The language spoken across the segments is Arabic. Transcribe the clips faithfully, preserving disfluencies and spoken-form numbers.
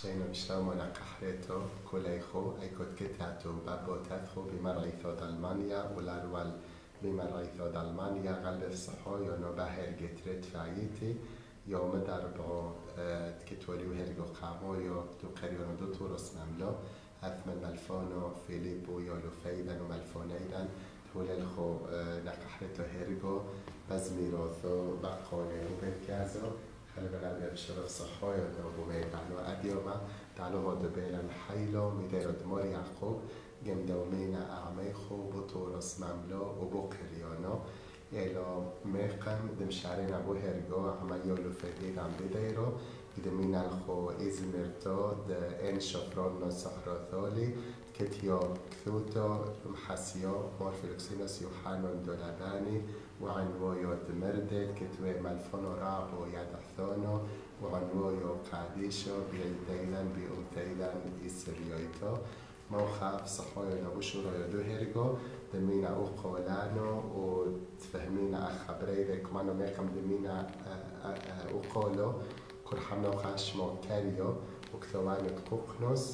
شينا بشلامونا قحريتو كوليخو ايكوت كتاتو بابوتاتخو بمرعيثو دالمانيا والارول بمرعيثو دالمانيا غلب الصحويو نو باهر جتريت فايتي يوم دربو تكتولي وهرجو قامويو دو قريونو دو تورس مملو اثمن ملفونو فيليبو يولو فيدن وملفونيدن توللخو نقحريتو هرجو بزميروثو بقوني وبالكازو خلي بالنا بشرف صحوي ونوبومين دعلو أديوما دعلو هود بيلن حيلو ميديرو دمور يعقوب جم دومينا أعميخو بطورس مملو وبوكريونو يلو ميقم دمشارين أبو هرجو عميولو فديد عم بديرو قدمينا الخو إزميرتو د إن شفرونو سحروثولي كتيو كثوتو محسيو مورفيلوكسينوس يوحانون دولاباني وعنويو دمردد كتوي ملفونو رابو يدحثونو وعنويو قاديشو بيلديلن بيومتيلن إسريويتو موخاف صحويو نبوشورو يدو هرجو دمينا او قولانو وتفهمينا أخبريدك كمانو ميقم دمينا او قولو كرحمنا وخاشمو كاريو وكتواني قوقنوس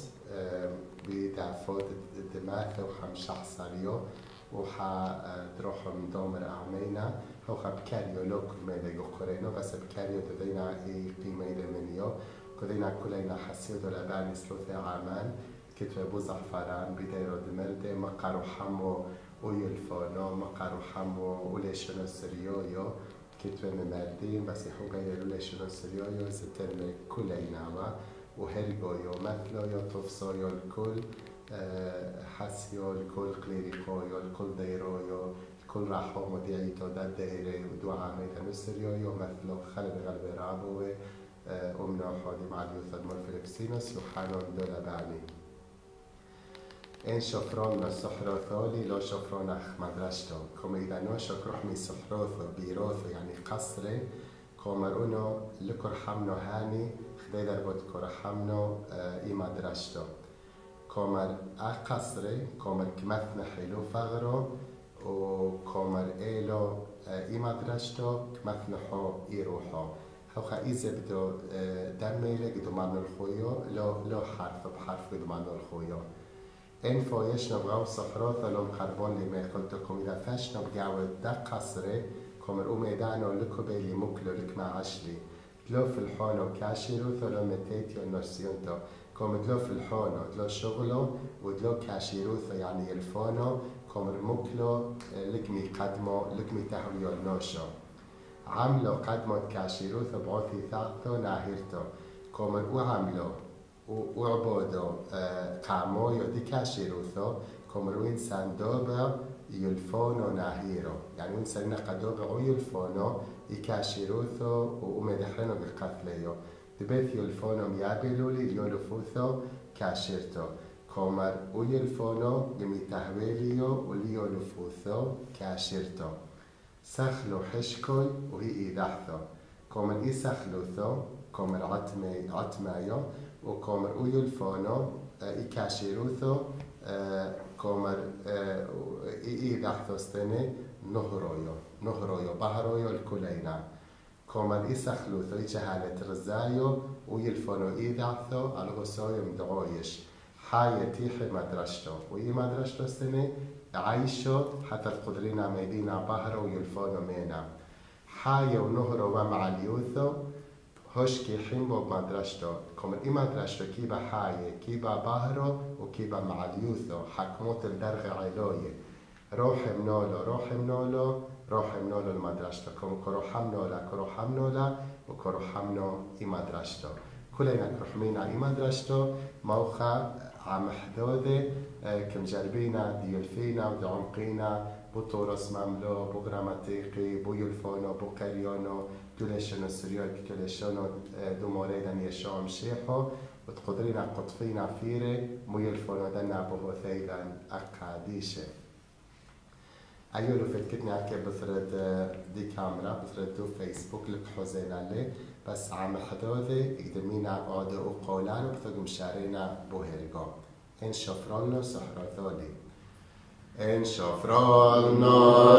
بدافود دماثة وحمشح ساريو وحا دروحهم دومر أعمينا هو خب كاريو لو كل ميدا يقرينو بس بكاريو تدينا اي قيمة منيو كدينا كلنا حسيو دولاباني سلوثي عامان كتوى بوزع فران بدايرو دمرده مقارو حمو ويلفونو مقارو حمو وليشنو سريويو كتوى ممردين بس يحو بيدرو ليشنو سريويو سترمي كلنا وهرجو يو مثلو يو تفصو يو الكل حسيو الكل قليريقو يو الكل ديرو يو الكل راحو مديعيتو دا ديري ودعا ميتا نسريو يو مثلو خلب غلب رابوه أمنا وحودي مع اليوث المورفيلكسينوس يوحانون دولا بعني إن شفرون السحروثولي لو شفرون أخ مدرشتو كم إذا نو شكروح من سحروثو بيروثو يعني قصري كومرونو لكر حمنو هاني خديدر بود كر حمنو إي مدرشتو كومر أقصري كومر كمثن حلو فغرو وكومر إيلو إي مدرشتو كمثن حو إي روحو هو خايزة بدو دميلة قدو معنو الخويو لو لو حرف بحرف قدو معنو الخويو إن فويشنا بغاو صحراثة لو مقربون لي ما قلتكم إذا فاشنا بقاو دا قصري كومر أمي دانو لكو بيلي مكلو لك ما عشلي تلو في الحونو كاشيرو ثلو متيتيو نرسيونتو كومر تلو في الحونو تلو شغلو ودلو كاشيرو يعني يلفونو كومر مكلو لكمي قدمو لكمي تهويو النوشو عملو قدمو كاشيرو ثبعوثي ثاقتو ناهيرتو كومر او عملو وعبودو قامو يودي كاشيروثو كومروين ساندوبا يلفونو ناهيرو يعني وين سرنا قدوبا او يلفونو يكاشيروثو ومدحرنو بالقتليو دبيث يلفونو ميابلولي يولفوثو كاشيرتو كومر او يلفونو يميتهويليو وليولفوثو كاشيرتو سخلو حشكوي وهي إيدحثو كومر إي سخلوثو كومر عتمي عتمايو وكومر او يلفونو اي كاشيروثو كومر اي اي دحثوستني نهرويو نهرويو بحرويو الكلينا كومر اي سخلوثو اي جهالة رزايو ويلفونو اي دحثو على غسايو مدعويش حاية تيحي مدرشتو وي مدرشتو استني عايشو حتى القدرين ميدينا بحرو ويلفونو مينا حاية ونهرو ومع اليوثو هشكي حيمبو بمدرشتو كومر إي مدرشتو كيبا حاية كيبا باهرو وكيبا مع اليوثو حكموت الدرغ علوية روح منولو روح منولو روح منولو المدرشتو كوم كرو حمنولا كرو حمنولا وكرو حمنو إي مدرشتو كلنا كرحمينا إي مدرشتو موخا عم حدودي كم جربينا ديولفينا ودعمقينا بطورس مملو بو غراماتيقي بو يلفونو بو قريونو دولشنو سريال كتولشنو دو موريدن يشوم شيحو وتقدرينا قطفينا فيري مو يلفونو دنا بو ثيدن أقاديشة أيولو فتكتني عكي بثرد دي كاميرا بثرد دو فيسبوك لك حوزينا لي بس عم حدودي اقدمينا عودو وقولانو بثقم شارينا بو هيرغو إن شفرونو سحرثولي إن شفرونو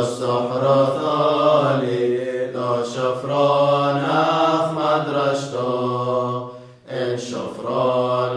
سحرثولي لو شفرون أخ مدرشتو إن شفرون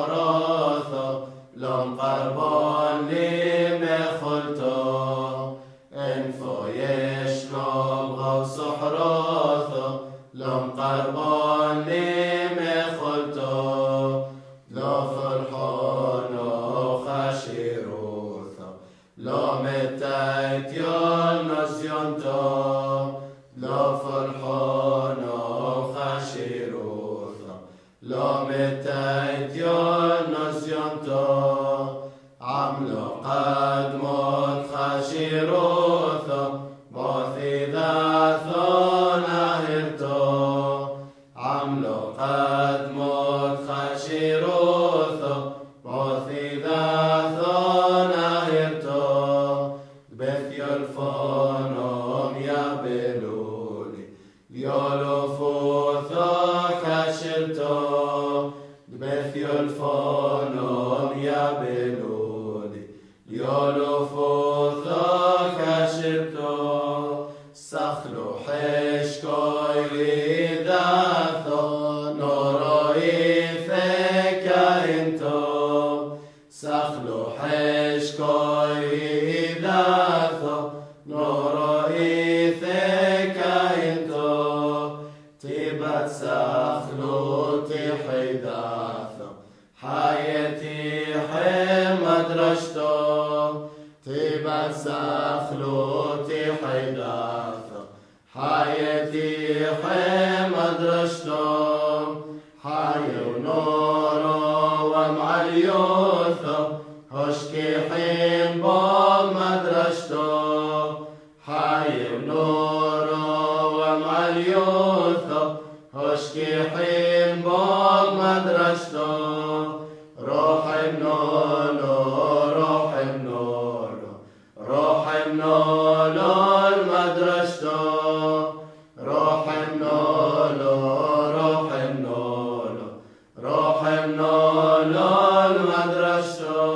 صحراثا لام قربان لي مخلتا انفو يشنب غو صحراثا لام قربان لي مخلتا لا فرحان خشيروثا لا متيت يا نسيانتا لا فرحان خشيروثا لا متيت يا نسيانتا عملو قد موت خشيروثا باثي ذاثا نهرتا عملو قد موت خشيروثا باثي ذاثا نهرتا بثي الفانام يا بلولي ليالو فوثا كشلتا بثي الفانام يا بلولي ليالو فوثا كشلتا سخلو حشكاي لذاثا نورائي فكا انتا سخلو حشكاي لذاثا نورائي فكا انتا تبت سخلو تحداثا حياتي حمد رشتا تبت سخلو تحداثا حياتي حمد رشتا حي ونور ومعليوثا هشكي حين باب مدرشتا حي ونور ومعليوثا هشكي حين باب مدرشتا روح النولو روح النولو روح النولو المدرشتا روح النولو روح النولو روح النولو المدرشتا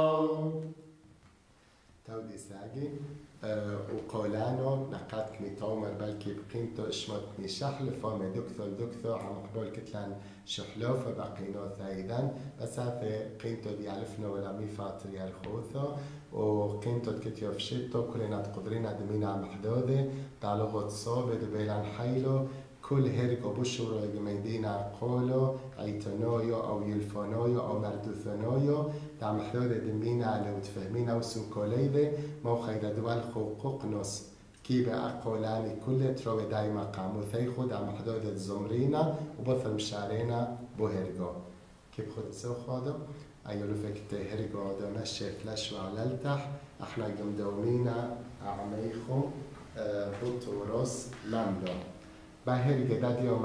تودي ساقي وقولانو نقاد كميتومر بلكي بقيمتو اشمت نشحل فامي دكثو دكثو عم قبول كتلان شحلو فبقينو ثايدان بس هذا قيمتو دي عرفنا ولا مي فاتر يالخوثو وقيمتو تكتيو فشيتو كلنا تقدرين دمينا محدودة تعلقوا تصوب دبيلان حيلو كل هيرك وبشرو يميدينا قولو عيتنويو او يلفونويو او مردوثنويو تاع محدودة دمينا لو تفهمينا وسو كوليدة مو خيدا دوال خوقوق نص كي بقى قولاني كل تروي دايما قامو ثيخو دا محدودة زمرينا وبثل مشارينا بو هيركو كيف خد سو خادو ايولو فكت هيركو دونا الشيف لش وعلالتح احنا قمدومينا اعميخو بوتوروس لامدو باهرجة داد يوم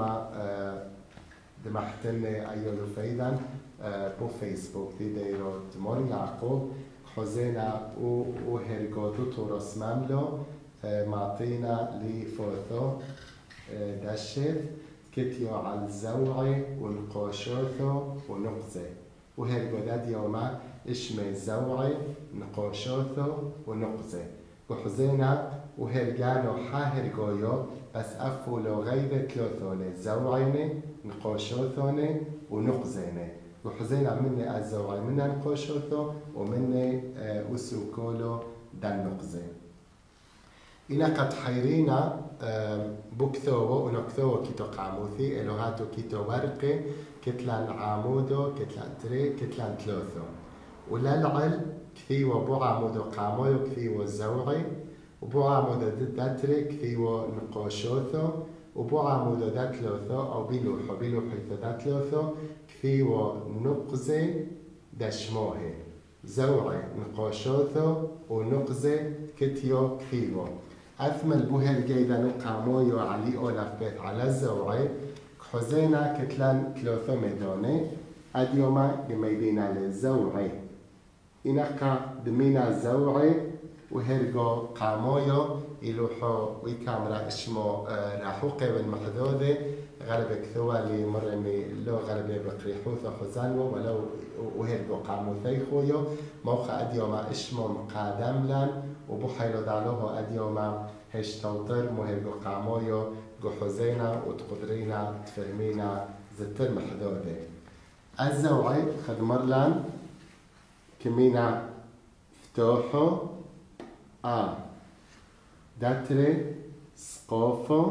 دمحتن أيولو فيدان بو فيسبوك دي ديرو دمور يعقوب حزينا و هرجودو تورس مملو معطينا لفوثو دشف كتيو على الزوعي ونقاشوثو ونقزي وهرجو داد يوم اسمه زوعي نقاشوثو ونقزي وحزينا وهرجانو حاهرجويو بس أفولو غير ثلاثوني زوعيني نقاشوثوني ونقزيني وحزينا مني الزوعي مني نقاشوثو ومني وسوكولو دان نقزي إنا قد حيرينا بكثوو ونكثوو كيتو قاموثي إلو هاتو كيتو ورقي كتلان عامودو كتلان تري كتلان ثلاثو وللعل كثيو بو عامودو قامويو كثيو زوعي وبو عمودة داتري كثيو نقاشوثو وبو عمودة داتلوثو أو بيلوحو بيلوحو داتلوثو كثيو نقزي دشموهي زوعي نقاشوثو ونقزي كتيو كثيو أثمل بوها الجيدة نقامويو علي أولف بيت على الزوعي كحزينا كتلان تلوثو ميدوني أديوما يميدينا للزوعي إنقا دمينا الزوعي وهرجو قامويو يلوحو ويكامرا اسمه راحوقي بالمحدودة غالب كثوا اللي مرمي لو غالب بقريحوث وحزانو ولو وهرجو قامو ثيخويو موقع أديوما اسمه مقادم لان وبحيلو دعلوه أديوما هش توتر مهرجو قامويو جو حزينا وتقدرينا تفهمينا زتر محدودة الزوعي خدمرلان كمينا فتوحو آ داتري سقوفو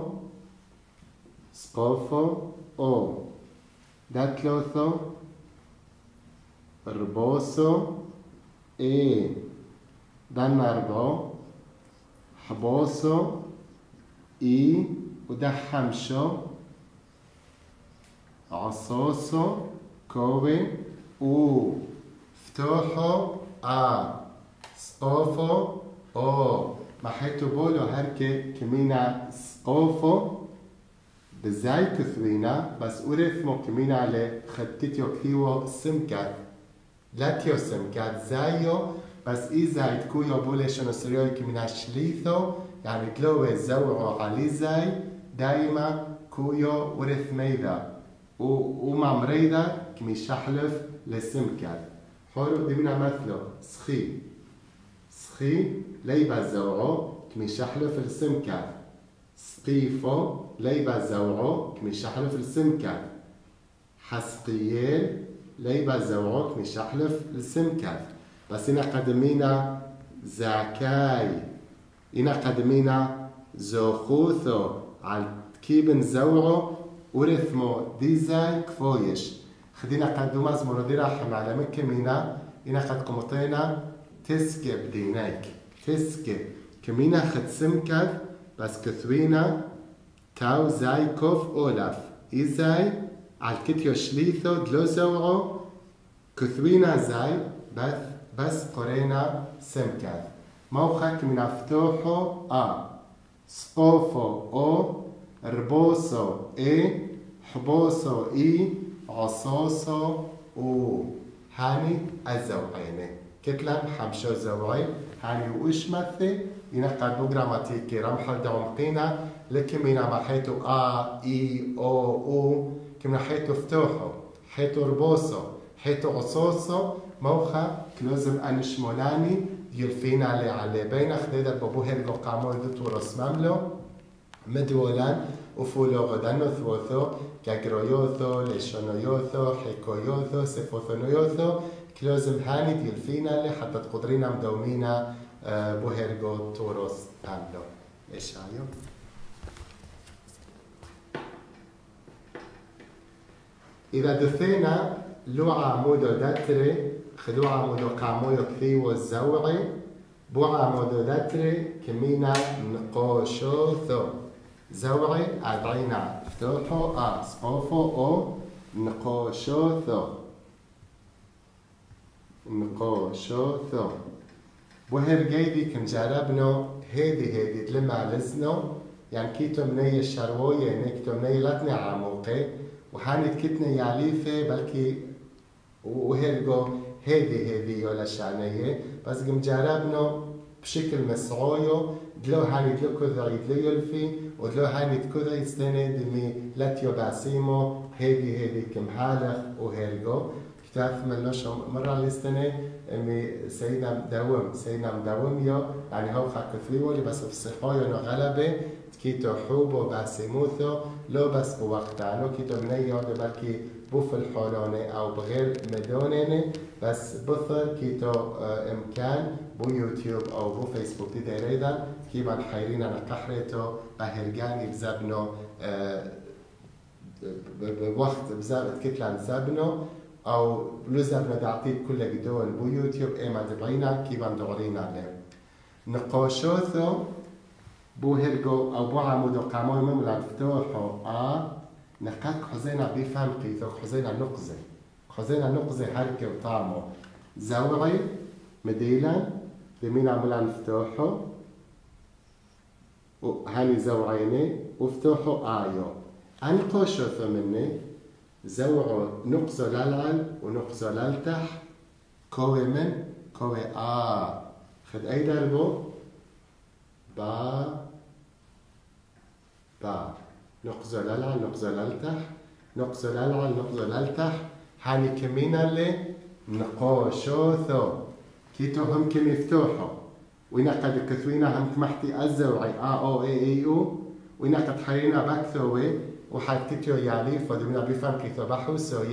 سقوفو أو داتلوثو ربوسو إي داناربو حبوسو إي ودحمشو عصوصو كوي أو فتوحو آ سقوفو أو ما حيتو بولو هركي كمينا سقوفو بزاي كثوينا بس أورثمو كمينا على خدتيو كثيو سمكات لاتيو سمكات زايو بس إي زاي تكويو بولي شنو سريوي كمينا شليثو يعني تلوي زوعو علي زاي دايما كويو ورث ميدا وما مريدا كمي شحلف للسمكات حولو ديمنا مثلو سخي سخي ليبا زوعو كمي شحلف السمكات سقيفو ليبا زوعو كمي شحلف السمكات حسقيال ليبا زوعو كمي شحلف السمكات بس هنا قدمينا زعكاي هنا قدمينا زوخوثو على كيبن زوعو ورثمو ديزاي كفويش خدينا قدوما زمروديرا حم على مكة مينا هنا قد قمطينا تسكي بدينايك تسكي كمينا خد سمكت بس كثوينا تاو زاي كوف أولاف إزاي على الكتيو شليثو دلو زوعو كثوينا زاي بس بس قرينا سمكت موخك من افتوحو آ سقوفو أو ربوسو إي حبوسو إي عصوصو أو هاني الزوعيني كتلم حمشو زوعي هاني وإش مثي ينقل بو جراماتيكي رمحل دومقينا لكن مينا ما حيتو آ إي أو أو كمنا حيتو فتوحو حيتو ربوسو حيتو عصوصو موخا كلوزم أنشمولاني يلفينا علي علي بين خديدر بابو هيرجو قامو يدتو رسماملو مدولان وفولو غدانو ثوثو كاجرويوثو ليشونويوثو حيكويوثو سيفوثونيوثو كلوزم هاني يلفينا علي حتى تقدرينا مدومينا بو هيرجو توروس عملو ايش عيو إذا دثينا لو عمودو داتري خدو عمودو قامويو كثيو الزوعي بو عمودو داتري كمينا نقوشوثو زوعي أدعينا فتوحو آ سقوفو أو نقوشوثو نقوشوثو بو هرقيدي كم جربنو هيدي هيدي تلمع لزنو يعني كيتو مني الشروية نكتو مني لاتني عموقي وحاني تكتني يعليفة بلكي وهرقو هيدي هيدي ولا شعنية بس قم جربنو بشكل مسعويو دلو هاني دلو كذعي دلو يلفي ودلو هاني تكذعي ستني دمي لاتيو باسيمو هيدي هيدي كم حالخ وهرقو كتاف منوش مرة لستني امي سيدنا مداوم سيدنا مداوم يو يعني هو خاك فيولي بس بصحويو نو غلبة كيتو حوبو باسيموثو لو بس بوقتانو كيتو منيو بلكي بوف الحولوني او بغير مدونيني بس بثر كيتو امكان بو يوتيوب او بو فيسبوك دي دايريدا كيما الحيرين نقحريتو بهرقاني بزبنو بوقت بزبط كتلان زبنو او بلوزبنو دعطيب كل جدول بو يوتيوب ايما دبعينا كيما ندورينا عليه نقوشوثو بو هرقو او بو عمودو قاموي مملا فتوحو اه نقاك حزينا بيفهم قيثو حزينا نقزي حزينا نقزي هركي وطعمو زوعي مديلا بمين عملان فتوحو وهاني زوعيني وفتوحو آيو أني قوشوثو مني زوعو نقزو للعل ونقزو للتح كوي من كوي آ خد أي دربو با با نقزو للعل نقزو للتح نقزو للعل نقزو للتح هاني كمينا اللي نقوشوثو كيتو هم كم يفتوحو وإنا قد كثوينا هم كمحتي الزوعي آ أو إي إي أو وإنا قد حرينا باكثوي وحد كتيو يالي فدونا بيفهم كيثو بحو سوي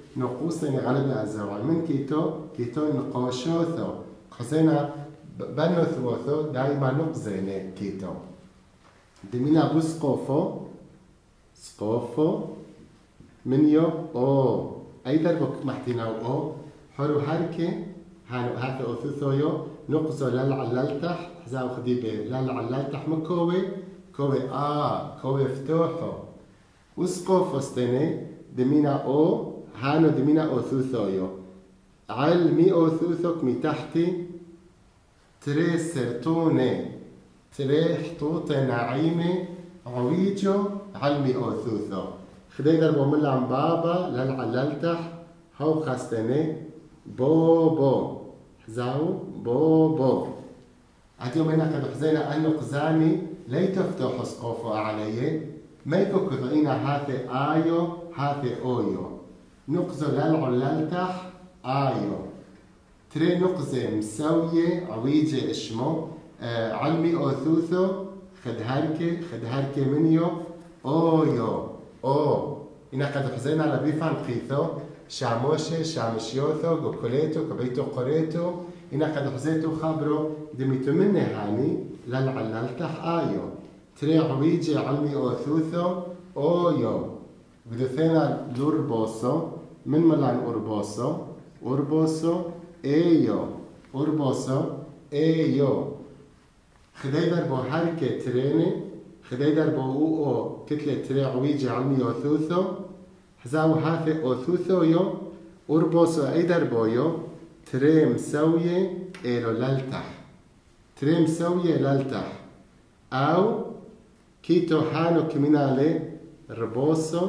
نقوصين غلبة الزوعي من كيتو كيتو نقاشوثو خزينا بنو ثوثو دايما نقزين كيتو دمينا بو سقوفو سقوفو منيو او اي دربك محتينا او حلو هركي هانو هاكي اوثوثويو نقزو للعلالتح حزاو خديبه للعلالتح مكوي كوي اه كوي فتوحو وسقوفو ستيني دمينا او هانو دمينا اوثوثويو علمي اوثوثوك مي تحتي تري سرتوني تري حطوطة نعيمة عويجو علمي اوثوثو خدي دربو من عم بابا للعلالتح هو خاستني بو بو حزاو بو بو عديو مينا قد حزينا أنو قزاني لي تفتحوا سقوفو علي ميكو كذعينا هاثي آيو هاثي أويو نقزو للعلالتح آيو تري نقزة مسوية عويجة اسمه آه علمي أوثوثو خد هاركي خد هاركي منيو أويو أو إنا قد حزينا على بيفان قيثو شاموشي شامشيوثو قوكوليتو كبيتو قريتو إنا قد حزيتو خبرو دميتو مني هاني للعلالتح آيو تري عويجي علمي أوثوثو أويو بدثينا لوربوسو من ملان أوربوسو أوربوسو ايو أوربوسو ايو خدي دربو هاركي تريني خدي دربو او او كتلة تري عويجي علمي أوثوثو حزاو هاثي أوثوثو يو أوربوسو اي دربو يو تري مسوية ايلو لالتح تري مسوية لالتح او كيتو هانو كمينالي ربوسو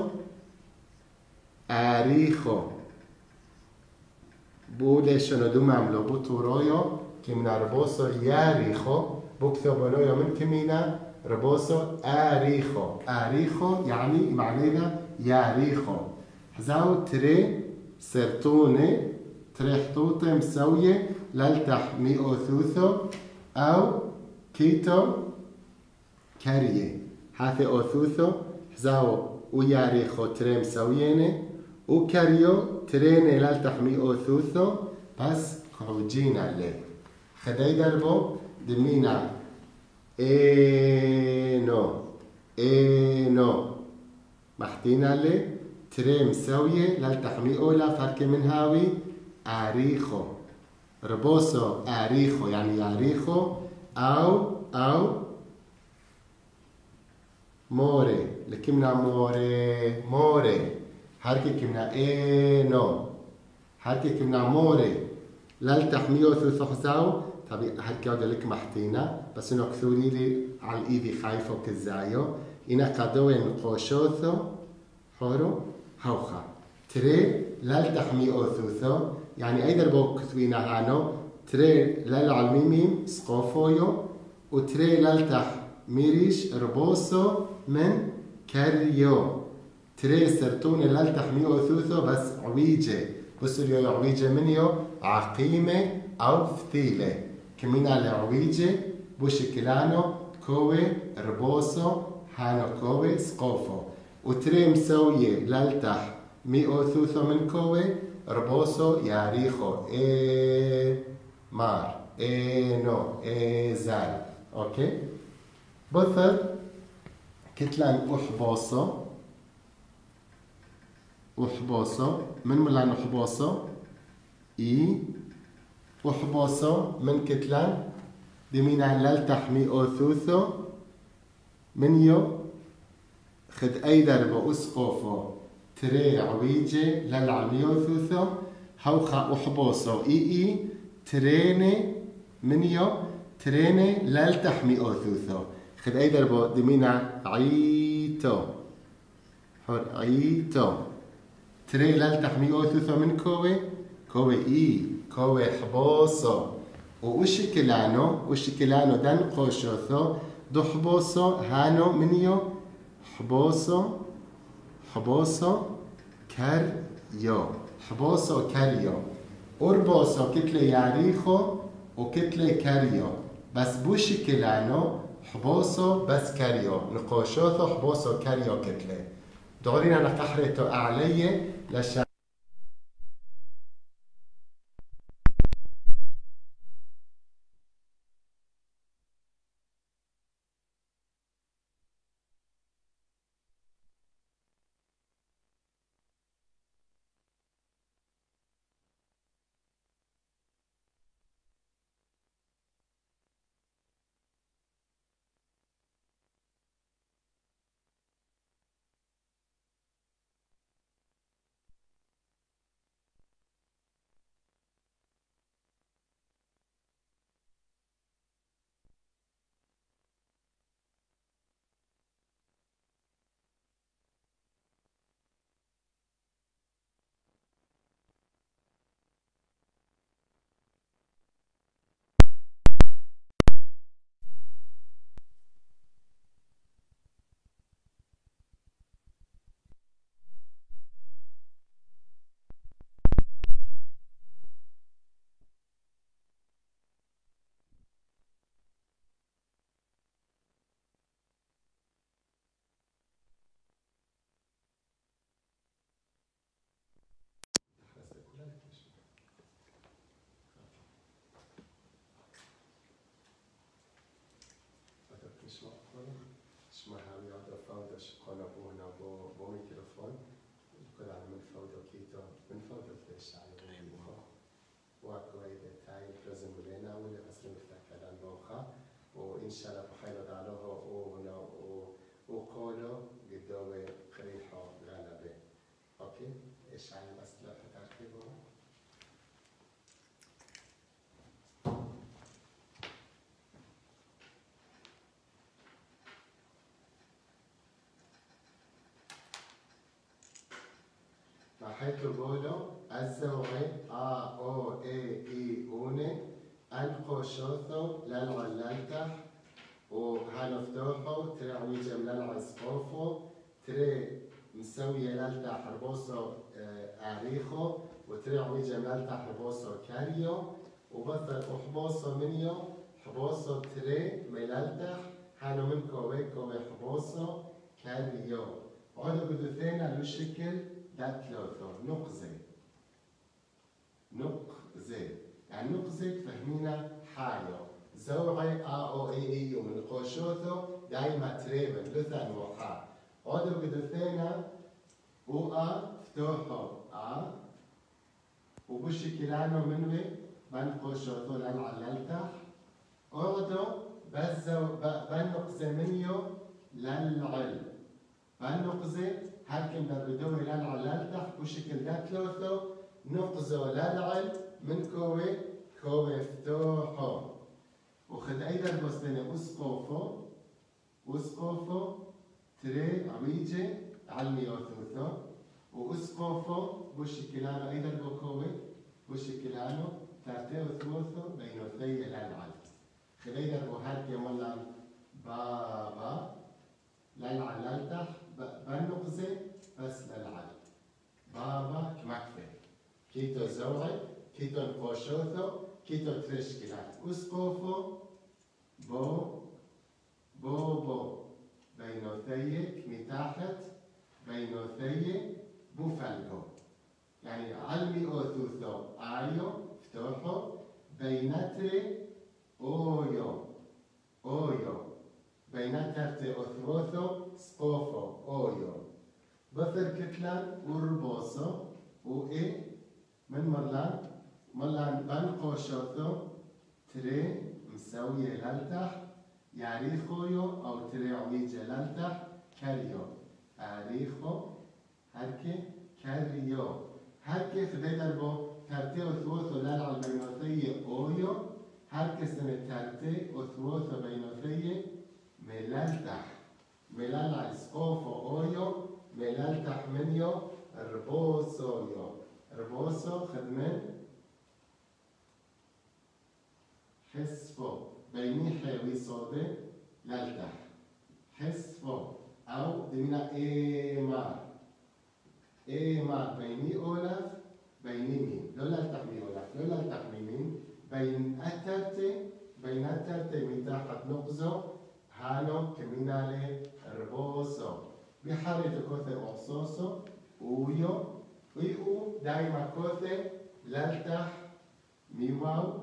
آريخو بوده شنودو عملو بو تورويو كمينا ربوسو ياريخو بوكثوبونويو من كمينا ربوسو آريخو آريخو يعني معنينا ياريخو حزاو تري سرطوني تري حطوطة مسوية لالتح ميو ثوثو أو كيتو كاريه هاثي أوثوثو حزاو وياريخو تري مسوييني وكاريو تريني لالتحمي أوثوثو بس كروجينا لي خداي دربو دمينا إينو إينو محتينا لي تري مسوية لالتحمي أولا فرق من هاوي آريخو ربوسو آريخو يعني آريخو أو أو موري لكمنا موري موري هركي كمنا إينو هركي كمنا موري لالتحميو ثوثو حزاو طبي هركي عود لك محتينا بس إنو كثوري لي على الإيدي خايفو كزايو إنا قدوين قوشوثو حورو هوخا تري لالتحميو ثوثو يعني أي دربو كثوينا هانو تري لالعلميميم سقوفويو وتري لالتح ميريش ربوسو من كاريو تري سرطوني لالتحميو ثوثو بس عويجة بصوا اليو عويجة منيو عقيمة أو فتيلة كمينا لعويجة بوشكلانو كوي ربوسو هانو كوي سقوفو وتري مسوية لالتح ميو ثوثو من كوي ربوسو ياريخو إيه مار إيه نو إيه زال أوكي بثر كتلان أحبوسو أحبوسو من ملان أحبوسو إي أحبوسو من كتلان دمينا لالتحمي أوثوثو من يو خد أي دربو أسقوفو تري عويجي للعمي أوثوثو هوخا أحبوسو إي إي تريني من يو تريني لالتحمي أوثوثو خد أي دربو دمينا عيتو حر عيتو تري لالتحمي أوثوثو من كوي كوي إي كوي حبوسو ووشكلانو وشكلانو دان قوشوثو دو حبوسو هانو منيو حبوسو حبوسو كريو حبوسو كريو أربوسو كتلة ياريخو وكتلة كريو بس بوشكلانو حبوسو بس كريو نقوشوثو حبوسو كريو كتلة دورينا نقحرتو أعلية لشا باش قنابونا بو بو ميكروفون كل على من فوضى كيتو من فوضى في الشعب وكويد تاي لازم لنا ولا بس نفتكر عن موخا وإن شاء الله بحيل دعوه وهنا وقوله قدوه قريحه غلبه أوكي إيش عن بس لا تركيبه حيث قولوا الزوغي آ أو إي إي أوني أنقو شوثو للعلالتح وهنفتوحو تري عويجة من العزقوفو تري مسوية لالتح ربوسو أريخو وتري عويجة من لالتح ربوسو كاريو وبثر أحبوسو منيو حبوسو تري ملالتح هانو من كوي كوي حبوسو كاريو عودو قدوثينا لو شكل داتلوثو نقزي نقزي يعني نقزي فهمينا حايو زوعي آ أو إي إي ومن قوشوثو دايما تريبن لثن وحا عودو قدوثينا و آ فتوحو آ وبشكلانو منوي بن قوشوثو للعلالتح عودو بزو بنقزي منيو للعل بنقزي هلكن بدوي للعلالتح بشكل داتلوثو نقزو للعل من كوي كوي فتوحو وخد ايضا بوستنا اسقوفو اسقوفو تري عويجي علميوثوثو واسقوفو بشكلانو ايضا بكوي بشكلانو ترتيو ثوثو بينوثي للعل خد ايضا بوهالكي مولا بابا للعلالتح بنقزي بس للعل بابا كمكفي كيتو زوعي كيتو نقوشوثو كيتو ترشكلات اسقوفو بو بو بو بينوثي كمتاحت بينوثي بوفالكو يعني علمي اوثوثو ايو فتوحو بينتري اويو اويو بينترتي اوثوثو سقوفو اويو بثر كتلان وربوسو وإي من مرلان مرلان بنقوشوثو تري مسوية لالتح ياريخويو أو تري عويجة لالتح كاريو أريخو هركي كاريو هركي خدي دربو ترتي أثوثو لالع بينوثية أويو هركي سنة ترتي أثوثو بينوثية ملالتح ملالع سقوفو أويو ملالتح منيو ربوسو يو ربوسو خدمن حسفو بيني حيوي صودي لالتح حسفو أو دمنا إيمار إيمار بيني أولف بيني مين لو لالتح مي أولف لو لالتح مي مين بين أترتي بين أترتي متاحت نقزو هانو كمينالي ربوسو بحالة كوثي أعصوصو ويو ويو دايما كوثي لالتح ميواو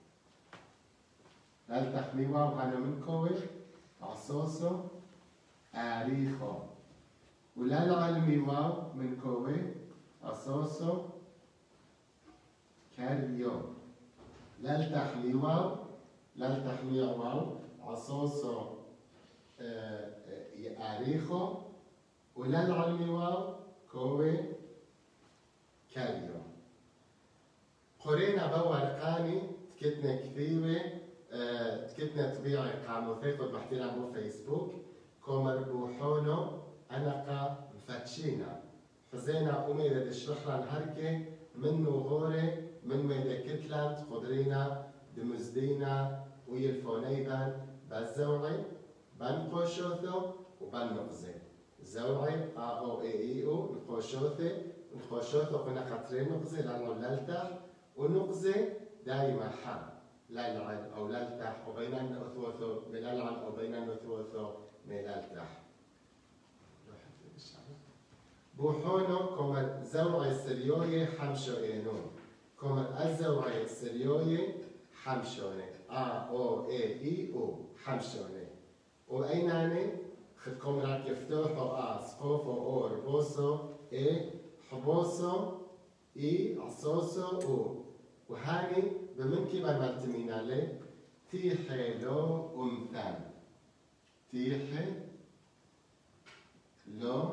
لالتح ميواو هانو من كوي أعصوصو آريخو ولالعل ميواو من كوي أعصوصو كاريو لالتح ميواو لالتح ميواو عصوصو آريخو وللعلمي واو كوي كاليو قرينا بورقاني تكتنا كثيرة اه تكتنا طبيعي قاموثي قد بحتنا بو فيسبوك كومر بوحونو أنقا مفتشينا حزينا أمي إذا تشرح لنا هركي منو غوري من ميدا كتلان تقدرينا دمزدينا ويلفونيبان بالزوعي بنقوشوثو وبنقزي زوعي آ أو إي إي أو نقوشوثي نقوشوثو قنا خطرين نقزي لأنه لالتح ونقزي دايما حا لالعن أو لالتح وبين الأثوثو ملالعن أو بين الأثوثو ملالتح بوحونو كومر زوعي السريوي حمشو إينون كومر الزوعي السريوي حمشوني آ أو إي إي أو حمشوني وأيناني خدكم راك يفتوحوا آ سقوفو أو ربوسو إي حبوسو إي عصوصو أو وهاني بمنكي بمرتمين عليه تيحي لو أمثال تيحي لو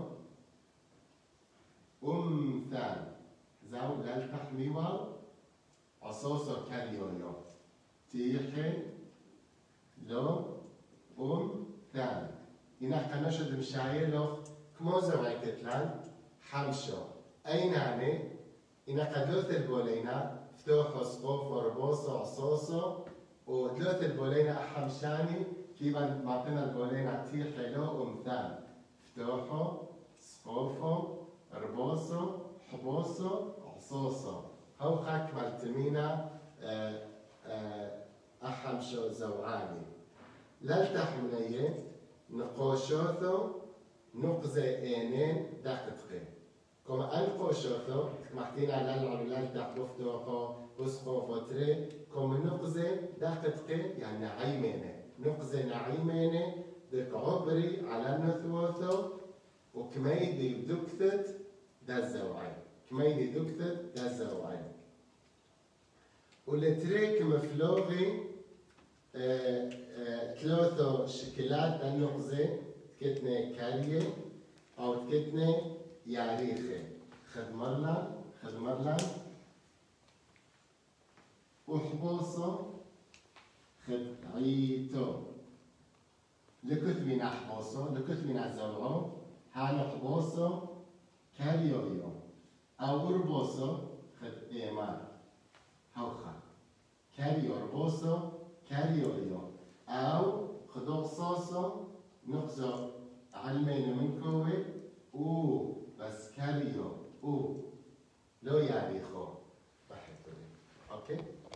أمثال زاو لالتح ميوال عصوصو كاليويو تيحي لو أمثال إنا كنشد مشاعيلو كمو زوعي كتلان حمشو أين هاني إنا كدوث البولينا فتوحو سقوفو ربوسو عصوصو ودلوث البولينا أحمشاني كيبا معطينا البولينا تيحي لو أمثال فتوحو سقوفو ربوسو حبوسو عصوصو هو خاك مالتمينا أحمشو زوعاني لالتحمنيه نقوشوثو نقزة إينين دقتقي كما أنقوشوثو محتينا لالعب لالتح بفتوحو بسقوفو تري كما نقزة دقتقي يعني عيمينة نقزة نعيمينة دك عبري على نثوثو وكميدي دكتت دا الزوعين كميدي دكتت دا الزوعين والتريك مفلوغي آه آه ثلاثة شكلات النقزة تكتني كارية أو تكتني ياريخة خد مرلان خد مرلان وحبوصة خد عيتو لكثبنا حبوصة لكثبنا زوعو هانو حبوصة كاريويو أو ربوصة خد إيمان هوخا كاريو ربوصة كاريويو أو خدوق صوصو نقزو علمين من كوي أو بس كاريو أو لو ياريخو بحثوني أوكي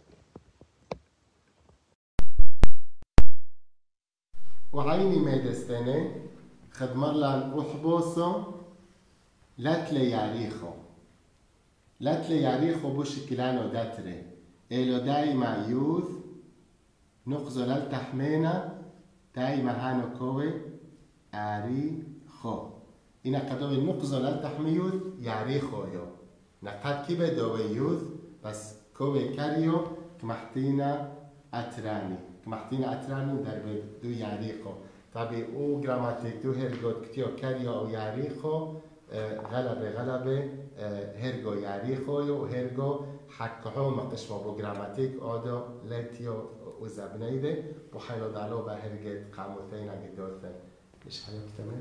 وعيني ميدستني خد مرلان وحبوسو لاتلي ياريخو لاتلي ياريخو بوشكلانو داتري إلو دايما يوث نقزو للتحمينا دايما هانو كوي آري خو إنا قدوي نقزو للتحميوث ياريخو يو نقاد كيبه دوي يوث بس كوي كاريو كمحتينا أتراني كمحتينا أتراني دربي دو ياريخو طبي او جراماتيك دو هرغو كتيو كاريو أو ياريخو غلبة غلبة هرغو ياريخو يو هرغو حكحو مقشمو بو جراماتيك أودو لاتيو وزابنيده وحيلو دالو بهرغت قاموثين قدوثن إيش حيو كتمل؟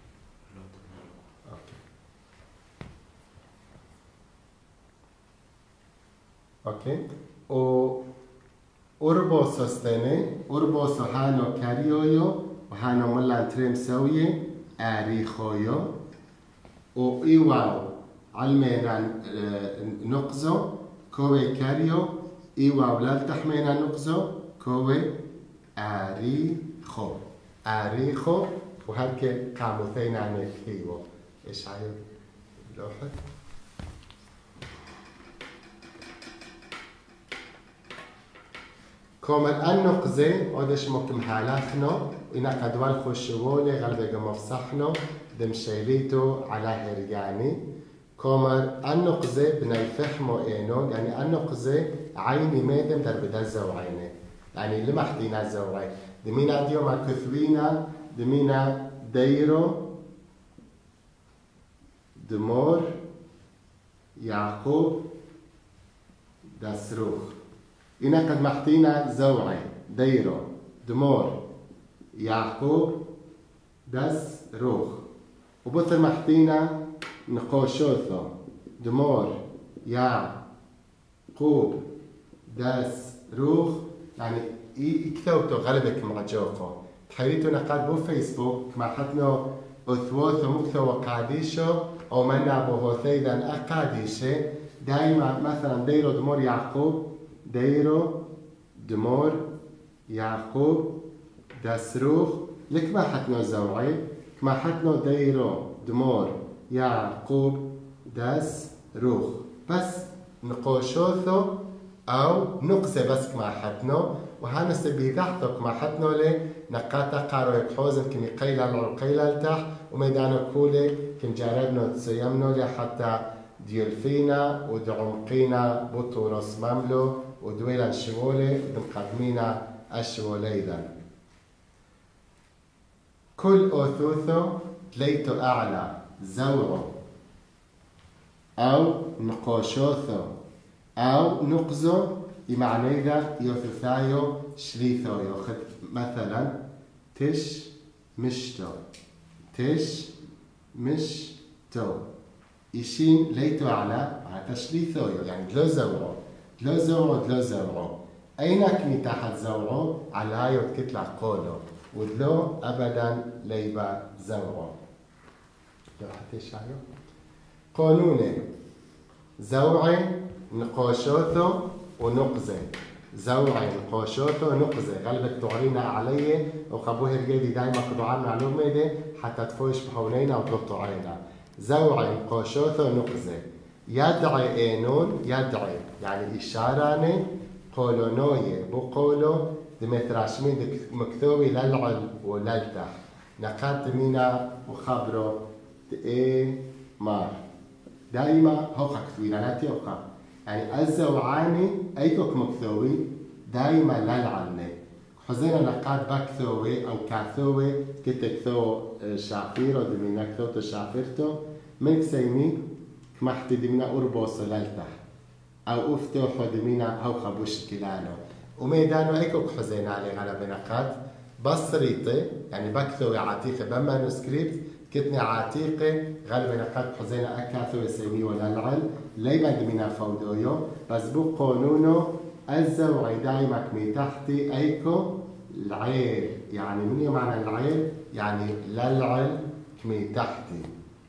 أوكي أوكي و أربوسو ستني أربوسو هانو كاريويو وهانو ملان تريم سوية آريخويو و إيواو علمينا نقزو كوي كاريو إيواو لالتحمينا نقزو كوي آريخو آريخو وهركي قاموثين عن الكيو إيش عايز لوحة؟ كومن النقزة عودش مكم حالاتنا إنا قدوال خوشوولي غلبة مفصحنا دمشيليتو على هرجاني كومر النقزة بنيفحمو إينو يعني النقزة عيني ميدم در بدا الزوعيني يعني لما حدينا الزوعين دمينا ديوما كثوينا دمينا ديرو دمور يعقوب دسروخ إنا قد محتينا زوعي ديرو دمور يعقوب دس روخ وبثر محتينا نقوشوثو دمور يعقوب دس روخ يعني يكتبتو غلبك مع جوكو تحيريتو نقاد بو فيسبوك مع حتنو أثوثو مكتو وقاديشو أو منا بوهوثيدا أقاديشي دايما مثلا ديرو دمور يعقوب ديرو دمور يعقوب دسروخ لك ما حتنو زوعي كما حتنو ديرو دمور يعقوب دس روخ بس نقوشوثو أو نقزة بس مع حتنو وهنسي بيدحتك مع حتنو لي نقاطة قارو يكحوزن كمي قيلة العو قيلة التح وميدانو كولي كم جاربنو تسيمنو لي حتى ديولفينا ودعمقينا بطورس مملو ودويلا شمولي دمقدمينا الشموليدا كل أوثوثو تليتو أعلى زوعو أو نقوشوثو أو نقزو بمعنى ذا يوثوثايو شليثو ياخذ مثلا تش مشتو تش مشتو يشين ليتو أعلى معناتها شليثو يعني دلو زوعو دلو زوعو دلو زوعو أينك مي تحت زوعو على هايو تكتلع قولو ودلو أبدا ليبا زوعو لو حتى شايو قانوني زوعي نقاشوثو ونقزة زوعي نقاشوثو ونقزة غلبت تعرينا علي وخبوه الجدي دايما قطعان معلومة دي حتى تفوش بحولينا وتلطو علينا زوعي نقاشوثو ونقزة يدعي اينون يدعي يعني إشاراني قولونوية بقولو دمتراشمين مكتوبي للعل وللتح نقاط مينا وخبرو تئي مار دائما هوخا كثوينا لا تيوخا يعني الزوعاني ايكوك مكثوي دائما للعلني حزينا نقاط بكثوي او كاثوي كتكثو شعفيرو دمينا كثوتو شعفيرتو من سيمي كمحتي دمينا أربوص للتح او افتوحو دمينا هوخا بوش كيلانو وميدانو ايكوك حزينا علي على بنقاط بصريطي يعني بكثوي عتيقة بمانوسكريبت كتني عتيقة غالبا نقاط حزينا أكاثو يسمي ولا العل ليبا دمينا فودويو بس بو قانونو الزوعي دايما كمي تحتي ايكو العيل يعني من يوم معنى العيل يعني للعل كمي تحتي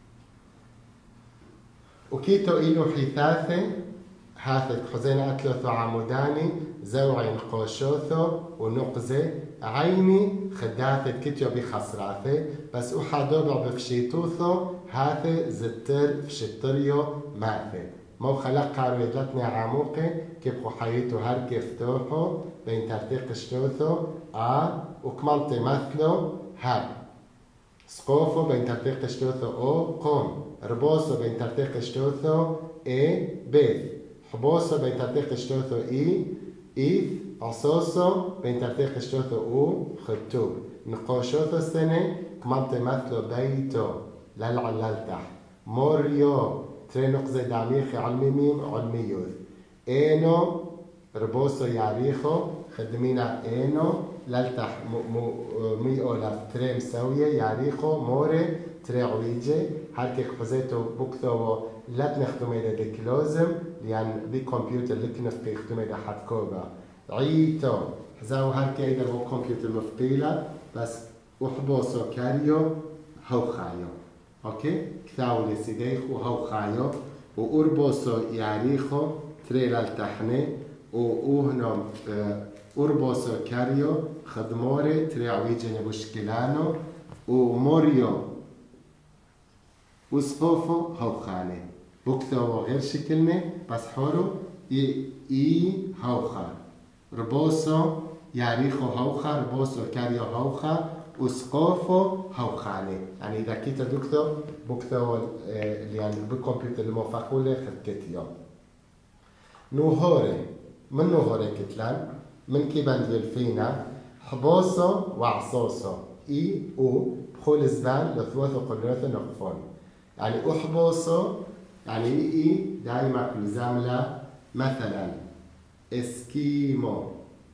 وكيتو إلو حثاثة هاثك حزينا أتلوثو عموداني زوعي نقوشوثو ونقزة عيني خداثة كتيو بخسراثة بس أحادوبع بفشيتوثو هاثة زتر فشتريو ماثة مو خلق قارو يدلتني عموقي كيف حييتو هر كيف توحو بين ترتيق شتوثو آ وكمالتي مثلو هر سقوفو بين ترتيق شتوثو أو قوم ربوسو بين ترتيق شتوثو إي بيث حبوسو بين ترتيق شتوثو إي إيث عصوصو بين ترتيق شتوثو أو خطوب نقوشوثو السنة كمالتي مثلو بيتو للعل للتح موريو تري نقزة داميخي علمي ميم علمي يوث إينو ربوسو ياريخو خدمينا إينو للتح ميو لف تري مسوية ياريخو موري تري عويجي هالكيك حزيتو بكثو لا تنخدمي دا ديكلوزم لأن دي كمبيوتر لكنف بيخدمي دا حد كوبا عيتو حزاو هالكي ايدا هو كمبيوتر مفقيلة بس وحبوسو كاريو هو خايو اوكي كثاو لسيديخو هو خايو وأربوسو ياريخو تري لالتحني وأوهنو أربوسو كاريو خدموري تري عويجي نبوشكلانو وموريو وسقوفو هو خاني بكثو غير شكلني بس حورو اي اي هوخا ربوسو ياريخو هوخا ربوسو كاريو هوخا وسقوفو هوخاني يعني اذا كيتا دكتو بكثو يعني بالكمبيوتر الموفقولي خدكتيو نوهوري من نوهوري كتلان من كيبان ديلفينا حبوسو وعصوصو اي او بخول زبان لثوثو قلنوثو نقفون يعني أحبوسو يعني إي دايما كل زاملة مثلا اسكيمو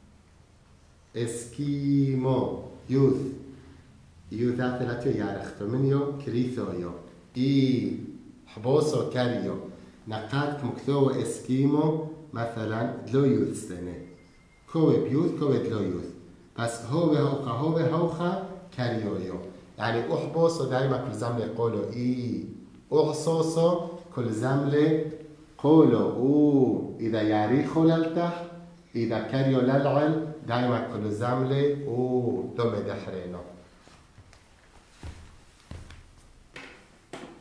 اسكيمو يوث يوث ثلاثة يارختو منيو كريثويو إي حبوسو كاريو نقاط مكتوب اسكيمو مثلا دلو يوث سنة كوي بيوث كوي دلو يوث بس هو هوخا هو هوخا كاريويو يعني أحبوسو دايما كل زملة يقولوا إي أحصوصو كل زملة قولوا أو إذا ياريخو للتح إذا كاريو للعل دايما كل زملة أو دم دحرينو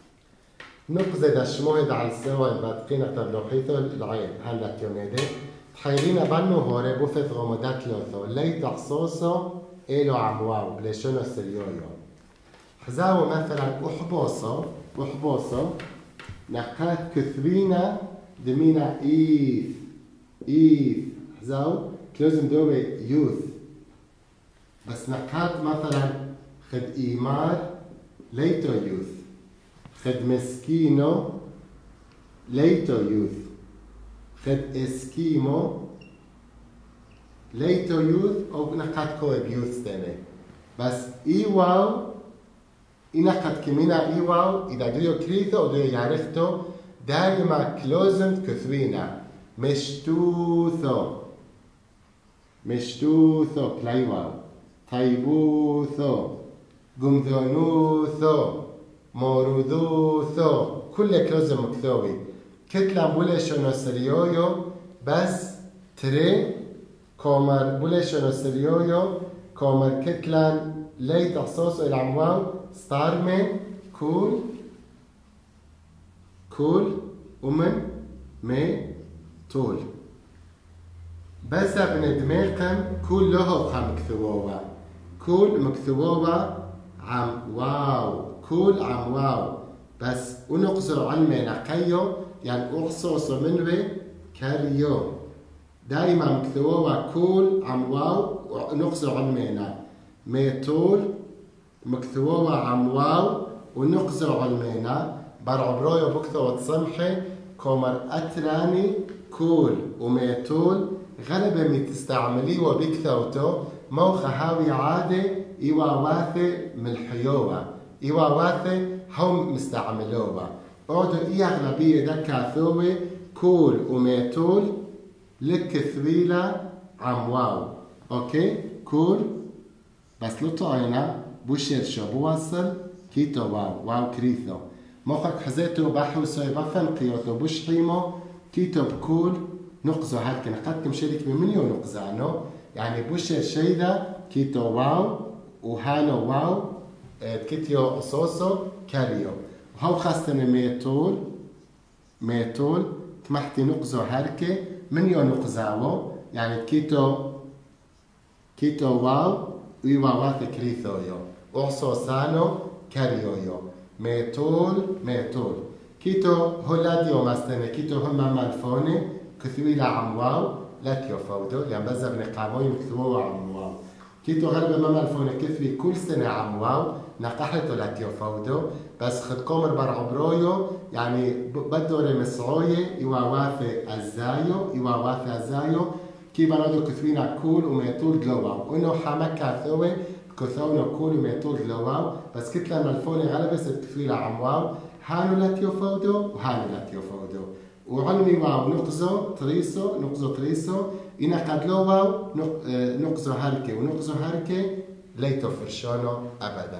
نقزة دشموهد على السوا البادقين تبلوحيثو العين هلا تيونيدي تحيرينا بانو هوري بوفت غمودات لوثو لي تحصوصو إلو عمواو بليشونو سريويو حزاو مثلا أحبوصو أحبوصو نقات كثبينا دمينا إيث إيث حزاو لازم دوبي يوث بس نقات مثلا خد إيمار ليتو يوث خد مسكينو ليتو يوث خد اسكيمو ليتو يوث او نقات كوي بيوث تاني بس اي واو اي نقات كمينا اي واو اذا ديو كريثو او ديو يعرفتو دائما كلوزنت كثوينا مشتوثو مشتوثو كلاي واو طيبوثو قمذونوثو مورودوثو كل كلوزن مكثوي كتلا بولشونو سريويو بس تري كومر بولشونو سريويو كومر كتلان لي تحصوصو العمواو ستارمي كول كول ومن مي طول بس ابن دميقم كل له خم كثووة كل مكثووة عم واو كل عم واو بس ونقصر علمي نقيو يعني أخصوص منه كاريو دائما مكثووة كل عم واو ونقصر علمينا ميتول مكثووة عم واو ونقصر علمينا برعبرويو بكثوة صمحي كومر أتراني كول وميتول غلبة متستعمليه وبكثوتو موخة هاوي عادة إيوا واثي من الحيوة إيوا واثي هم مستعملوها أودو إي أغلبية دكا ثوي كول وميتول لك ثويلة عم واو أوكي كول بس لطعينا بوشير شو بوصل كيتو واو واو كريثو مخك حزيتو بحو سوي بفن قيوتو بوش حيمو كيتو بكول نقزو هالك نقدكم شريك بمنيو نقزانو يعني بوشير شيدا كيتو واو وهانو واو كيتيو صوصو كاريو وهو خاصة ميتول ميتول تمحتي نقزو هركة من يو نقزاو يعني كيتو كيتو واو ويوا واث كريثو يو وحصو سانو كاريو يو ميتول ميتول كيتو هولاديو مستنى كيتو هم مالفوني كثويلة عم واو لا تيو فودو يعني بزر نقاموي مكثوو عم واو كيتو غالبا ما مالفوني كثوي كل سنة عم واو نقحته لاتيو فودو بس خد كومر برعبرويو يعني بدو رمسعوية يوا واثي الزايو يوا واثي الزايو كي بنادو كثوينا كول وميتول جلواو وإنه حمكا ثوي كثونا كول وميتول جلواو بس كتلا مالفوني غالبا ست كثويلة عم واو هانو لاتيو فودو وهانو لاتيو فودو وعلمي واو نقزو تريسو نقزو تريسو إنا قد لو واو نقزو هركي ونقزو هركي ليتو فرشانو أبدا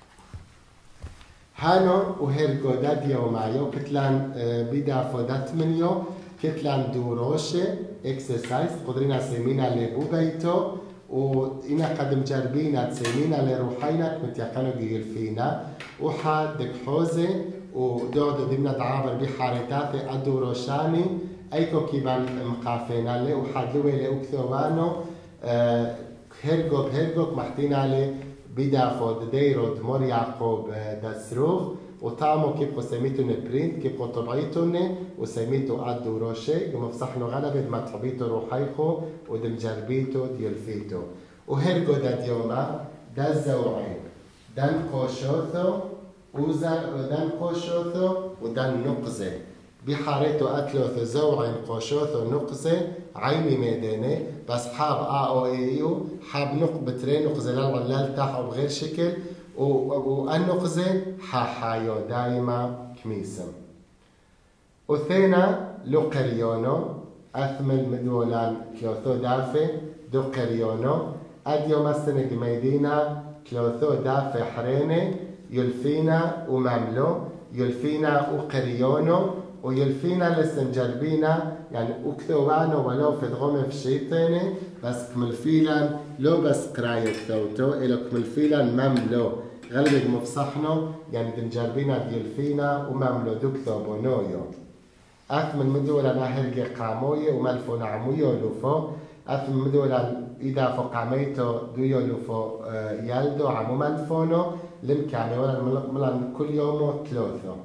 هانو وهيرجو داديو معيو كتلان بيدا فودات منيو كتلان دوروشة اكسرسايز قدرنا سيمينا لبوبيتو وإنا قد مجربينا تسيمينا لروحينا متيقنو جيلفينا وحاد دك حوزي ودودو دمنا دعابر بحارتاتي الدوروشاني أيكو كيبان مقافينا لي وحاد لوي لأكثوانو هيرجو بهيرجو محتينا لي بدا فود ديرو دمور يعقوب دسروف وطعمو كيبقو سميتو نبرينت كيبقو طبعيتو وسميتو عدو روشي ومفصحنو غلبة ما تحبيتو روحيخو ودم جربيتو ديلفيتو وهرقو دا ديوما دا الزوعين دان قوشوثو ودان قوشوثو ودان نقزة بحارتو أتلوثو زوعين قوشوثو نقزة عيني ميداني بس حاب آ أو إيو حاب نق بترين نقزة للعلال تاحو بغير شكل والنقزة حاحايو دايما كميسم وثينا لو قريونو أثمل مدولان كلوثو دافي دو قريونو أديو مستنق ميدينا كلوثو دافي حريني يلفينا ومملو يلفينا وقريونو ويلفينا لسنجربينا يعني أكثوانو ولو في دغم في شيطاني بس كملفيلا لو بس قراية كثوتو إلو كملفيلا مملو غلبك مفصحنو يعني دنجربينا ديلفينا ومملو دكثو بونويو أثمن مدولا نهرجي قاموية وملفو نعموية ولوفو أثمن مدولا إذا فقاميتو دويو لوفو يلدو عمو ملفونو لم كاني ولا ملان كل يوم ثلاثة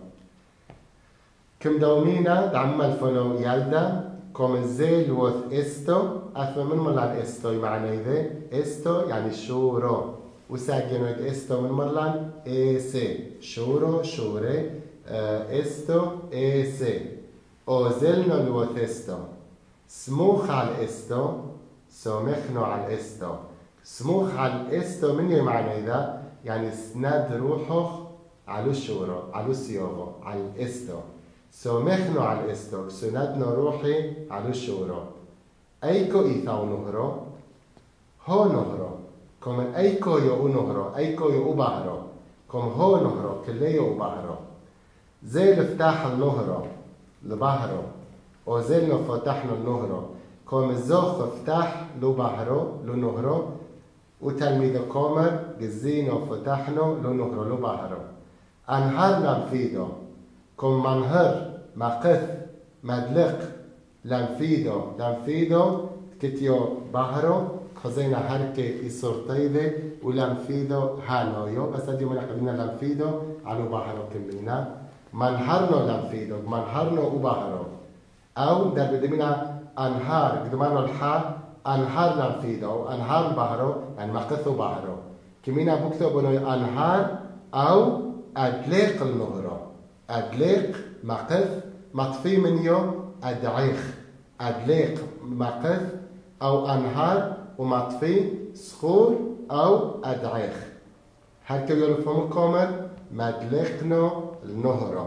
كم دومينا دعم ملفونو يلدا كم زيل وث استو أثمن من ملان استو معنى إذا استو يعني شورو وساجنويد استو من ملان إيسي شورو شوري استو إيسي أوزلنا الوث استو سموخ على الاستو سومخنو على الاستو سموخ على الاستو من يمعنى إذا يعني سند روحه على الشورو على السيوغو على الاستو سومخنو على الاستو سندنا روحي على الشورو أيكو إيثاو نهرو هو نهرو كم أيكو يو نهرو أيكو يو بحرو كم هو نهرو كله يو بحرو زي الفتاح النهرو لبحرو وزلنا فتحنا النهرو كم الزوخ فتح لو بحرو لو نهرو وتلميذ كومر جزينا فتحنا لو نهرو لو بحرو أنهار لنفيدو كم منهر مقف مدلق لنفيدو لنفيدو كتيو بحرو خزينا هركي إسورتيدي ولنفيدو هانويو بس أديو من قبلنا لنفيدو عنو بحرو كمينا منهرنا لنفيدو منهرنا وبحرو أو در بدمنا أنهار قدمانو الحا أنهار لنفيدو أنهار بحرو يعني مقثو بحرو كمينا بكتو بنو أنهار أو أدليق النهرو أدليق مقث مطفي من يوم أدعيخ أدليق مقث أو أنهار ومطفي صخور أو أدعيخ هكذا يلفهم كومر مدلقنو النهرو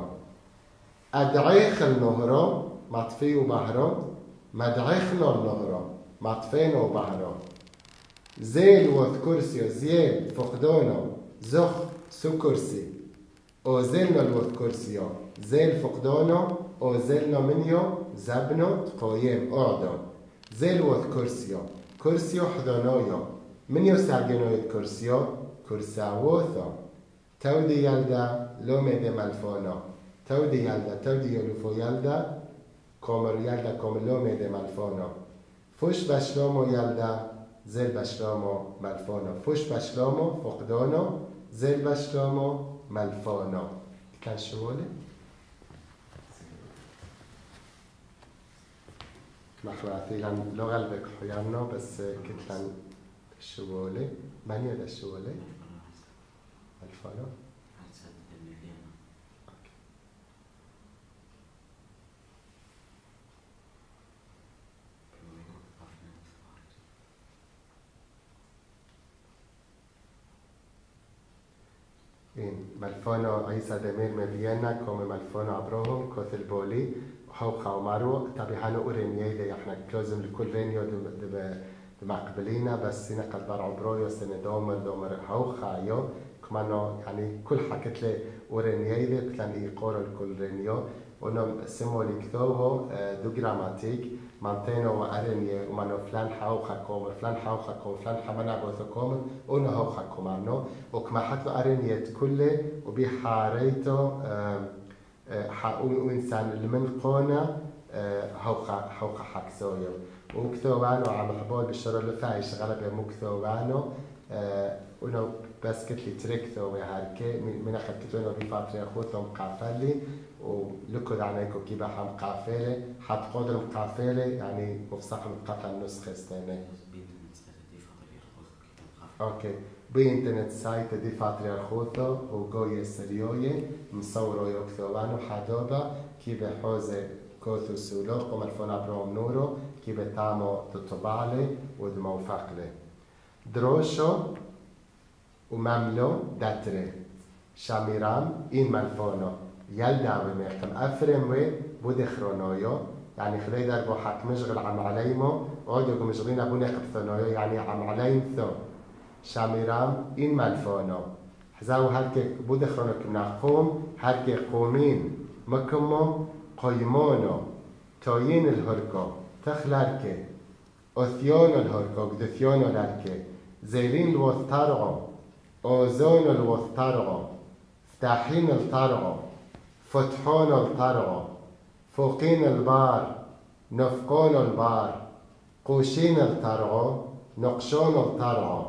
أدعيخ النهرو مطفي وبحرو مدعيخنو النهرو مطفينو وبحرو زيل وثكرسيو زيل فقدونو زخ سكرسي او زيلنا الوث كرسيو زيل فقدونو او زيلنا منيو زبنو تقويم اعدو زيل وث كرسيو كرسيو حضانويو منيو ساقنويد كرسيو كرساووثو تودي يلدا لومي دي ملفونو تودي يلدا تودي يلوفو يلدا كومر يلدا كومر لومي دي ملفونو فوش بشلومو يلدا زيل بشلومو ملفونو فوش بشلومو فقدونو زيل بشلومو ملفونو كان شغولي؟ مخلاتي لان لغة البك حيانو بس كتلان شغولي من يدا شغولي؟ ملفونو؟ إن ملفونو عيسى دمير مبينا كوم ملفونو عبروهم كوثل بولي هو خاو مارو تبي هانو أورينيي لي إحنا كلوزم لكل فينيو دم دم دمقبلينا بس سنة قدر عبرويو سنة دومر دومر هو خايو كمانو يعني كل حكت لي أورينيي لي كتلان إيقور الكل رينيو ونم سيمولي كثوه دو جراماتيك مانتينو وأرنيه ومانو فلان حاوخا كومر فلان حاوخا كومر فلان حمنا بوثو كومر ونو هوخا كومانو وكما حتلو أرنيه كله وبيحاريتو وإنسان المن قونا هوخا هوخا حكسويو وكثوانو عم حبول بالشرو لفاي شغالة بمكثوانو ونو بس كتلي تريكثو وهاركي من أخذ كتلونو بفاتري أخوتهم قافلي ولكود عنيكو كيبا حم قافلة حد قدر مقافلة يعني مفسق مقطع النسخة استيني اوكي بإنترنت سايت دي فاتري أخوتو وقوية سريوية مصورو يوكثوانو حدوبا كيبا حوزة كوثو سولوق ومرفونا بروم نورو كيبا تامو تطبالي ودموفقلي دروشو ومملو داتري شاميرام إن ملفونو يلدا وميختم أفرم وي بودي خرونويو يعني خلي دربو حق مشغل عم عليمو عودو مشغلين أبوني قبثونويو يعني عم عليم ثو شاميرام إن ملفونو حزاو هالكي بودي خرونو كنا قوم هالكي قومين مكمو قيمونو توين الهركو تخلالكي أثيونو الهركو قدثيونو لالكي زيلين الوثتارغو أوزون الوثتارغو فتاحين الطارغو فتحون الطارغو فوقين البار نفقون البار قوشين الترعو نقشون الترعو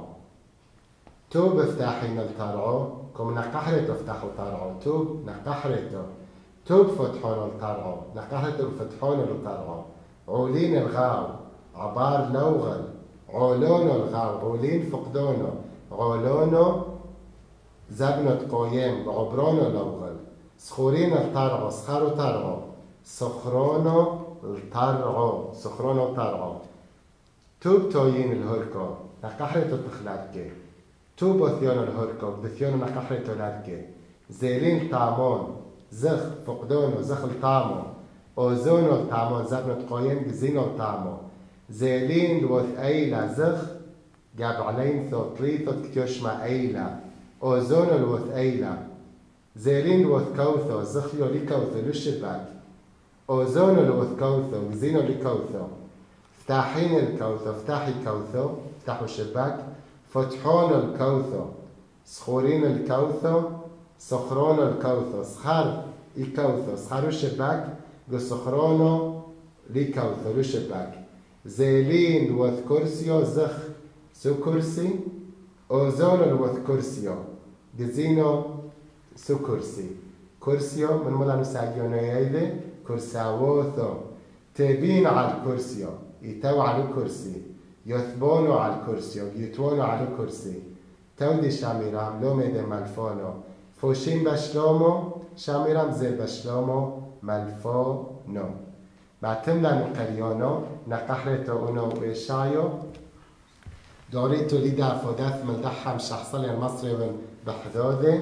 توب افتحين الترعو كم نقحرت افتحوا ترعو توب نقحرته توب فتحون الترعو نقحرت فتحون الترعو عولين الغاو عبار لوغل عولون الغاو عولين فقدونه عولونه زبنة قويم عبرونه لوغل سخورين الترعو سخروا ترعو سخرونه الترعو سخرونه الترعو توب توين الهركو نقحرت التخلاتكي توب ثيون الهركو بثيون نقحرت الهركي زيلين طامون زخ فقدونه زخ الطامو أوزونو الطامو زبنة قويم جزينو الطامو زيلين لوث أيلا زخ جاب علين ثوطليثو كتوشما أيلا أوزونو لوث أيلا زيلين لوث كوثو زخيو لكوثو لشباك أوزونو لوث كوثو جزينو لكوثو افتحين الكوثو افتحي كوثو افتحوا الشباك فتحون الكوثو سخورين الكوثو سخرون الكوثو سخر الكوثو سخروا الشباك بسخرونو لكوثو لشباك زيلين لوث كرسيو زخ سو كرسي أوزونو لوث كرسيو جزينو سو كرسي كرسيو من ملانو ساقيونو يايدي كرساووثو تبين على الكرسيو يتو على الكرسي يثبونو على الكرسيو يتوونو على الكرسي تودي شاميرام لو ميدي ملفونو فوشين بشلومو شاميرام زي بشلومو ملفونو معتمنا نقريونو نقحرتو اونو ويشايو دوريتو ليدا فوداث ملدحم شخصالي المصري بحدودي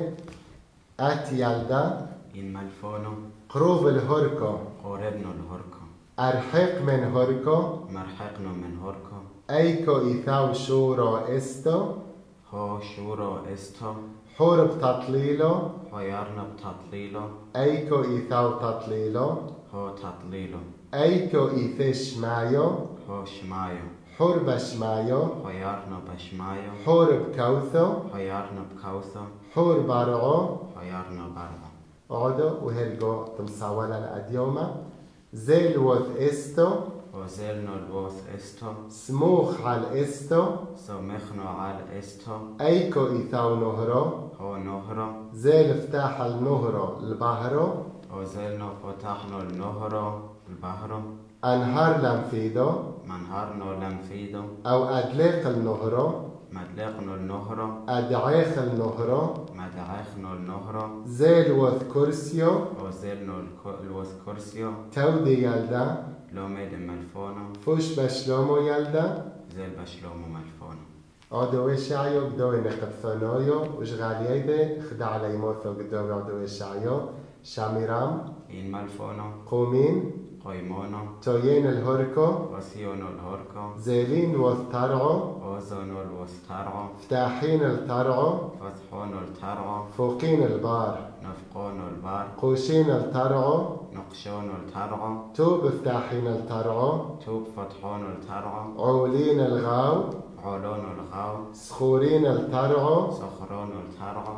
ات يالدا إن ملفونو قروب الهركو قربنو الهركو أرحق من هركو مرحقنو من هركو أيكو إيثاو شورو إستو هو شورو استو حورب تطليلو حيارنا بتطليلو أيكو إيثاو تطليلو هو تطليلو أيكو إيثش مايو هو شمايو حرب شمايو حيارنا بشمايو حورب كوثو حيارنا بكوثو حور بارعو حيارنا برعو عودو وهلقو تمساولا الأديومة زيل وث إستو وزلنا الوث استو سموخ على إستو سمخنا على استو أيكو إيثاو نهرو هو نهرو زيل افتاح النهرو البحرو وزلنا فتحنا النهرو البحرو أنهار لنفيدو منهرنا لنفيدو أو أدليق النهرو مدلقنا النهرو أدعيخ النهرو مدعخنا النهرو زيل وث كرسيو وزلنا الوث كرسيو تودي يلدا لو ميد ملفونو فوش بشلومو يلدا زل بشلومو ملفونو عدوي شعيو بدوي نقب ثنايو وشغاليده خدع علي موثو بدوي عدوي شعيو شاميرام إن ملفونو قومين قيمونو توين الهركو وسيونو الهركو زيلين وثترعو وزنو الوسترعو فتاحين الترعو فتحونو الترعو فوقين البار نفقونو البار قوشين الترعو نقشونو الترعو توب افتاحين الترعو توب فتحونو الترعو عولين الغاو علونو الغاو سخورين الترعو صخرونو الترعو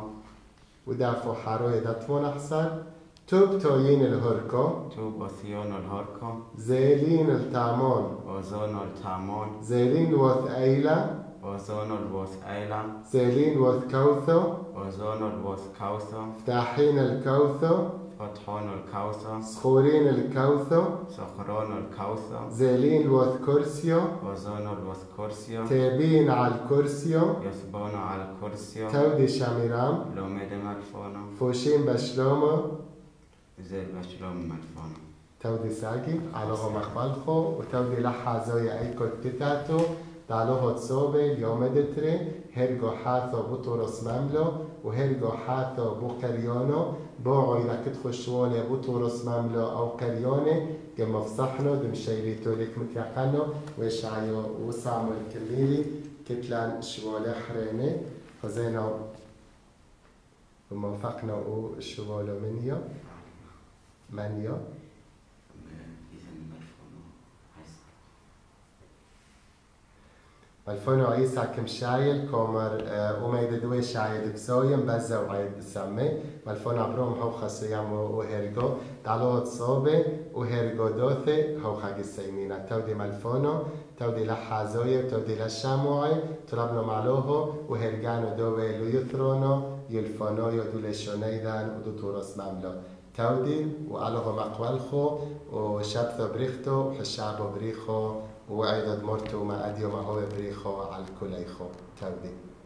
ودافو حاروي داتفون أحسن توب توين الهركو توب وثيونو الهركو زيلين التامون وزونو التامون زيلين وث أيلا وزونو الوث أيلا زيلين وث كوثو وزونو الوث كوثو فتاحين الكوثو فتحونو الكوثو سخورين الكوثو صخرونو الكوثو زيلين وث كرسيو وزونو الوث كرسيو تابين على الكرسيو يثبونو على الكرسيو تودي شاميرام لو ميد ملفونو فوشين بشلومو زي بشلوم ملفونو تودي ساقي على هو مخبالخو وتودي لحا زويا ايكو تتاتو تعالوه تصوبي اليوم دتري هرجو حاثو بطرس مملو وهرجو حاثو بو كريونو بوعو إذا كتخو شوالي بطرس مملو أو كريوني كما فصحنو دم شيريتو لك متيقنو ويشعيو وصامو الكليلي كتلان شوالي حريني خزينو وموفقنا شوالو منيو منيو مالفونو عيسى كم شايل كومر وميد دوي شايد بسويم بزا وعيد بسمي مالفون عبروم هو خسيام وهرجو دعلوت صوبي وهرجو دوثي هو خاق السيمينة تودي مالفونو تودي لحازوية تودي للشاموعي طلبنا معلوه وهرجانو دوي ليثرونو يلفونو يدو لشونيدان ودو تورس مملو تودي وعلوه مقبلخو وشبثو بريختو وحشابو بريخو وعيدد مرتو ما أديو ما هو بريخو على الكليخو تودي